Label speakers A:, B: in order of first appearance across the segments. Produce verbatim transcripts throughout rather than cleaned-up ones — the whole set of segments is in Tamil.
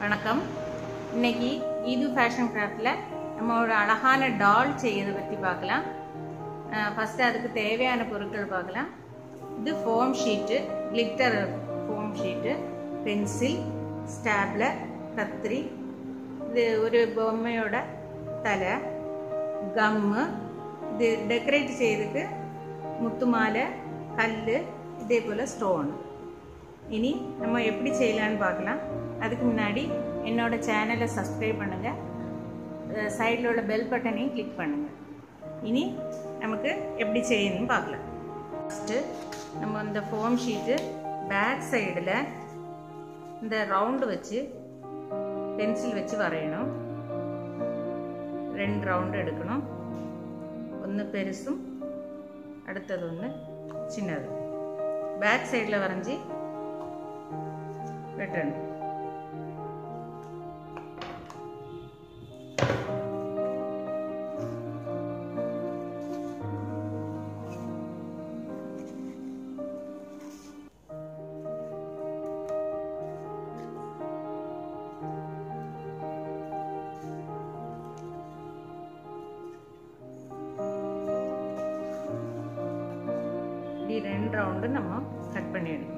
A: வணக்கம். இன்னைக்கு ஈது ஃபேஷன் கிராஃப்ட்ல நம்ம ஒரு அழகான டால் செய்யறத பத்தி பார்க்கலாம். ஃபர்ஸ்ட் அதுக்கு தேவையான பொருட்கள் பார்க்கலாம். இது foam sheet, glitter foam sheet, pencil, stapler, கத்திரி, இது ஒரு பொம்மையோட தலை, கம்மு, இது டெக்கரேட் செய்யறதுக்கு முத்து மாலை, கல், இதே போல் ஸ்டோன். இனி நம்ம எப்படி செய்யலான்னு பார்க்கலாம். அதுக்கு முன்னாடி என்னோட சேனலை சப்ஸ்கிரைப் பண்ணுங்கள், சைடில் உள்ள பெல் பட்டனையும் கிளிக் பண்ணுங்கள். இனி நமக்கு எப்படி செய்யணும்னு பார்க்கலாம். ஃபஸ்ட்டு நம்ம இந்த ஃபோம் ஷீட்டு பேக் சைடில் இந்த ரவுண்டு வச்சு பென்சில் வச்சு வரையணும். ரெண்டு ரவுண்டு எடுக்கணும். ஒன்று பெருசும் அடுத்தது ஒன்று சின்னது. பேக் சைடில் வரைஞ்சி வெட்டணும். ரெண்டு ரவுண்டு நம்ம கட் பண்ணி எடுக்கணும்.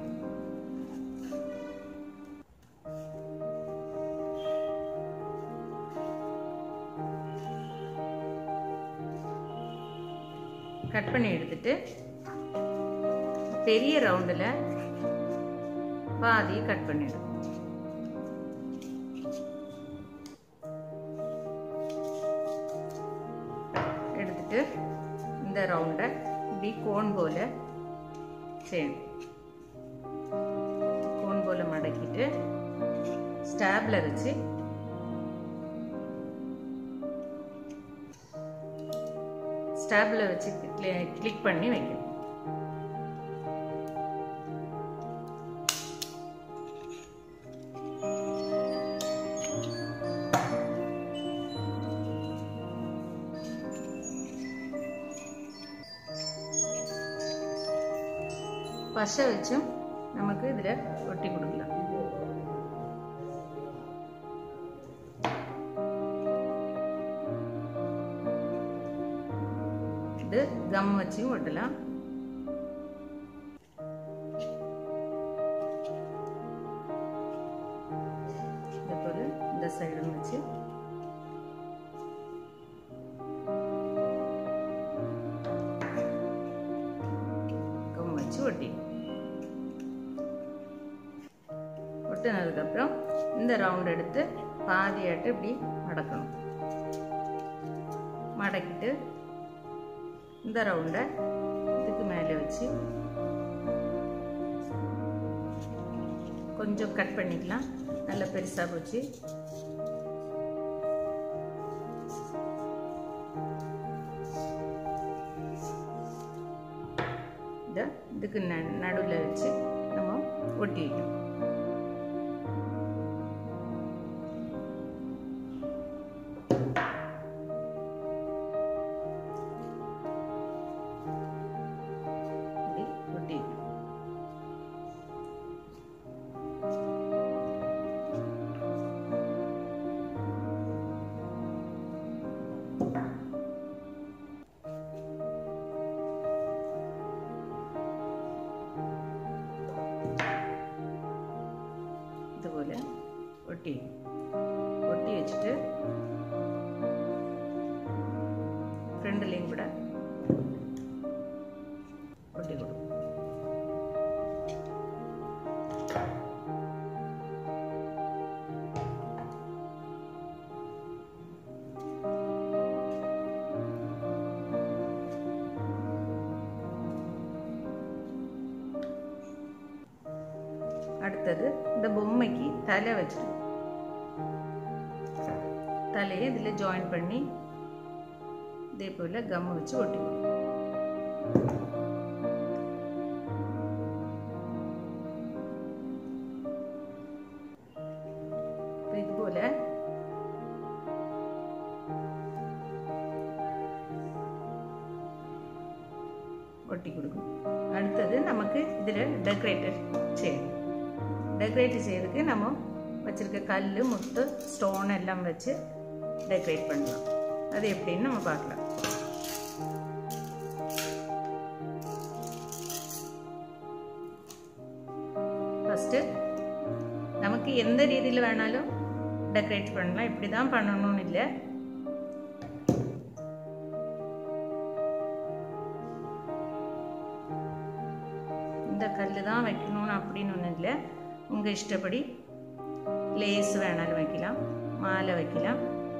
A: கட் பண்ணி எடுத்துட்டு பெரிய ரவுண்டில் பாதி கட் பண்ணிடும். எடுத்துட்டு இந்த ரவுண்டை இப்படி கோன் போல செய்யணும். கோன் போல மடக்கிட்டு ஸ்டாப்லர் வச்சு ஸ்டாப்லர் வச்சு கிளிக் பண்ணி வைக்கணும். பசை வச்சும் நமக்கு இதுல ஒட்டி கொடுக்கலாம். இது கம் வச்சும் ஒட்டலாம். இதே போல இந்த சைடும் வச்சு கம் வச்சு ஒட்டி ஒட்டினதுக்கப்புறம் இந்த ரவுண்ட் எடுத்து பாதியாட்டு இப்படி மடக்கணும். மடக்கிட்டு இந்த ரவுண்டை இதுக்கு மேலே வச்சு கொஞ்சம் கட் பண்ணிக்கலாம். நல்லா பெருசாக போச்சு. இதை இதுக்கு நடுவில் வச்சு நம்ம ஒட்டி வைக்கணும். இதுபோல ஒட்டி ஒட்டி வச்சுட்டு ஃப்ரண்ட்லையும் கூட ஒட்டி கொடுக்கும். அடுத்தது இந்த பொம்மைக்கு தலை வச்சிருக்கு. தலையை இதில் ஜாயின் பண்ணி இதே போல கம் வச்சு ஒட்டி இது போல ஒட்டி கொடுக்கும். அடுத்தது நமக்கு இதில் டெக்கரேட்டர் செய்யணும். டெக்கரேட் செய்யறதுக்கு நம்ம வச்சுருக்க கல் முத்து ஸ்டோன் எல்லாம் வச்சு டெக்கரேட் பண்ணலாம். அது எப்படின்னு நம்ம பார்க்கலாம். ஃபஸ்ட்டு நமக்கு எந்த ரீதியில் வேணாலும் டெக்கரேட் பண்ணலாம். இப்படி தான் பண்ணணும்னு இல்லை. இந்த கல் தான் வைக்கணும்னு அப்படின்னு ஒன்றும் இல்லை. உங்கள் இஷ்டப்படி லேஸ் வேணாலும் வைக்கலாம், மாலை வைக்கலாம்.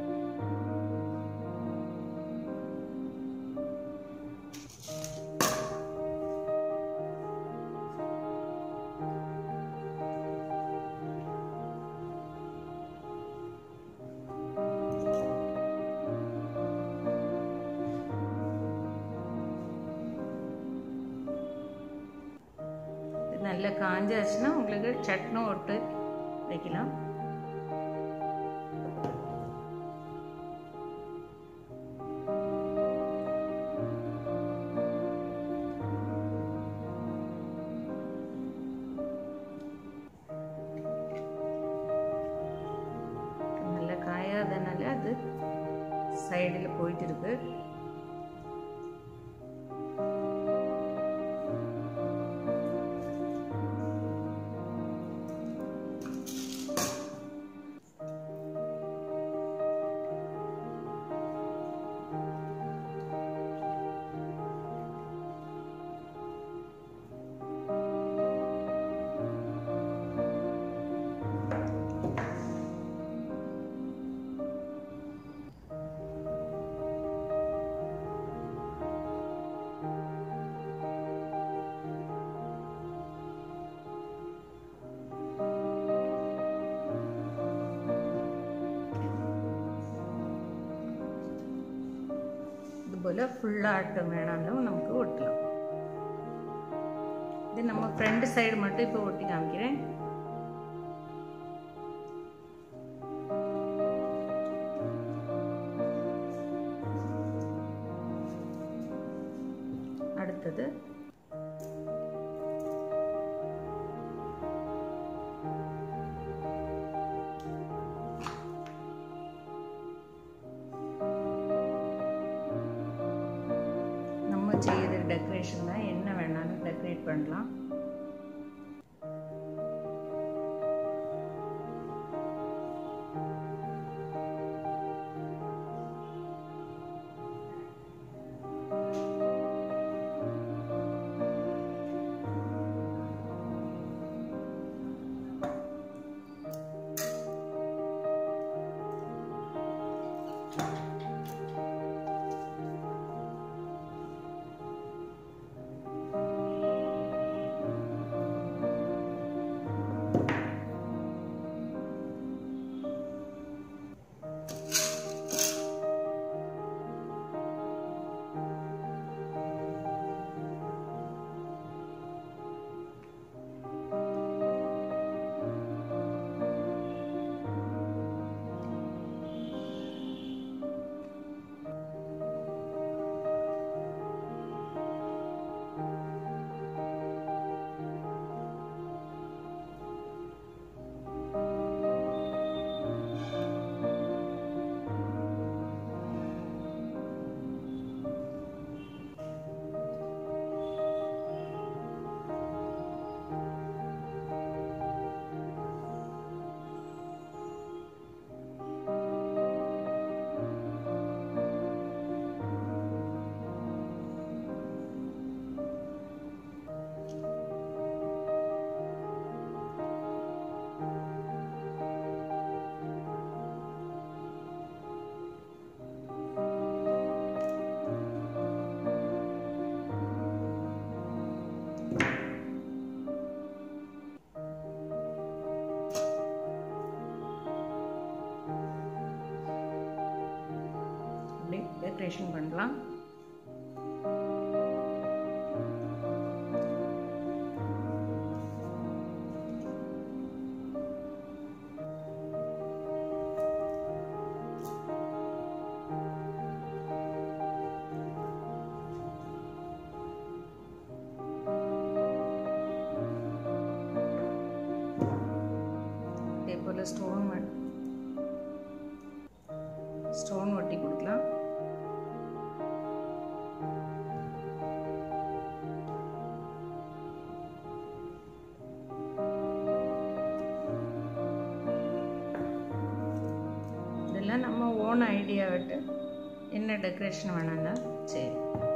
A: நல்லா காஞ்சாச்சுன்னா உங்களுக்கு சட்னி ஒட்டு வைக்கலாம். நல்லா காயாதனால அது சைடில் போயிட்டு இருக்கு. இதுபோல் ஃபுல்லாட்டம் வேணாலும் நமக்கு ஒட்டலாம். இது நம்ம ஃப்ரண்ட் சைடு மட்டும் இப்போ ஒட்டி காமிக்கிறேன். அடுத்தது செய்யற டெக்கரேஷன் தான். என்ன வேணாலும் டெக்கரேட் பண்ணலாம். டெக்கரேஷன் பண்ணலாம். இதே போல ஸ்டோன் ஓன் ஐடியா விட்டு என்ன டெக்கரேஷன் வேணும்னா சரி.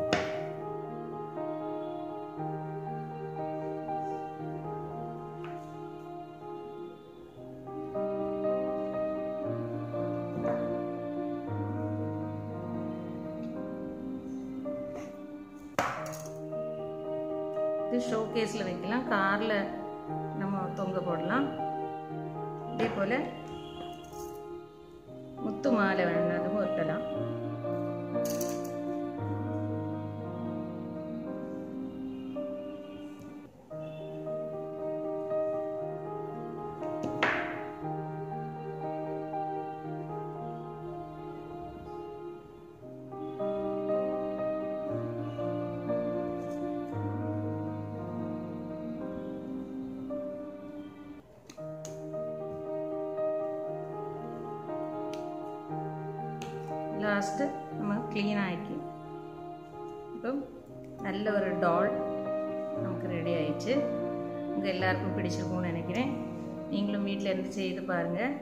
A: இது ஷோகேஸில் வைக்கலாம், காரில் நம்ம தொங்க போடலாம். இதே போல் முத்து மாலை வேணுனாலும் ஒட்டலாம். ലാസ്റ്റ് നമ്മൾ ക്ലീൻ ആക്കി ഇപ്പം നല്ല ഒരു ഡോൾ നമുക്ക് ரெடி ஆயிடுச்சு. உங்கள் எல்லாருக்கும் பிடிச்சிருக்கும்னு நினைக்கிறேன். நீங்களும் வீட்டில் இருந்து செய்து பாருங்கள்.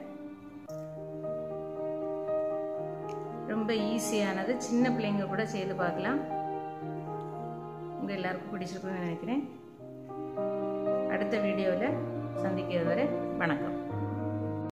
A: ரொம்ப ஈஸியானது, சின்ன பிள்ளைங்க கூட செய்து பார்க்கலாம். உங்கள் எல்லாருக்கும் பிடிச்சிருக்கும்னு நினைக்கிறேன். அடுத்த வீடியோவில் சந்திக்கிறது வரை வணக்கம்.